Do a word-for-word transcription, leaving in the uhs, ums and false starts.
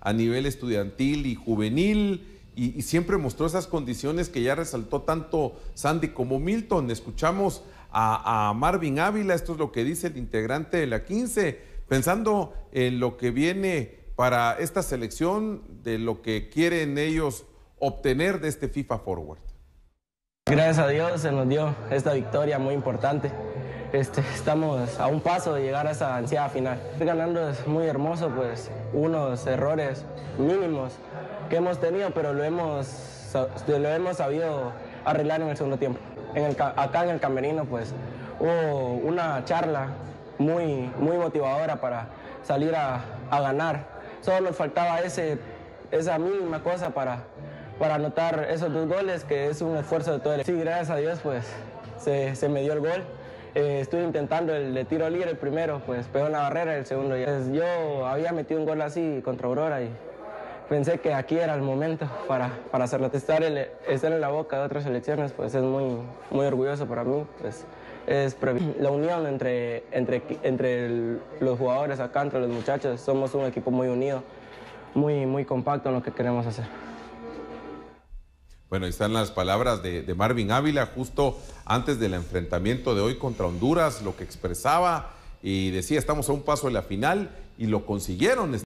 a nivel estudiantil y juvenil, y, y siempre mostró esas condiciones que ya resaltó tanto Sandy como Milton. Escuchamos a, a Marvin Ávila, esto es lo que dice el integrante de la quince, pensando en lo que viene para esta selección, de lo que quieren ellos obtener de este FIFA Forward. Gracias a Dios se nos dio esta victoria muy importante. Este, estamos a un paso de llegar a esa ansiada final. Ganando es muy hermoso, pues unos errores mínimos que hemos tenido, pero lo hemos, lo hemos sabido arreglar en el segundo tiempo. En el, acá en el camerino pues hubo una charla muy, muy motivadora para salir a, a ganar. Solo nos faltaba ese, esa mínima cosa para, para anotar esos dos goles, que es un esfuerzo de todo el equipo. Sí, gracias a Dios pues se, se me dio el gol. Eh, estuve intentando el de tiro libre, el primero, pues pegó en la barrera, el segundo ya. Pues, yo había metido un gol así contra Aurora y pensé que aquí era el momento para, para hacerlo. Estar, el, estar en la boca de otras selecciones pues es muy, muy orgulloso para mí. Pues, es la unión entre, entre, entre el, los jugadores acá, entre los muchachos, somos un equipo muy unido, muy, muy compacto en lo que queremos hacer. Bueno, ahí están las palabras de, de Marvin Ávila justo antes del enfrentamiento de hoy contra Honduras, lo que expresaba y decía, estamos a un paso de la final y lo consiguieron.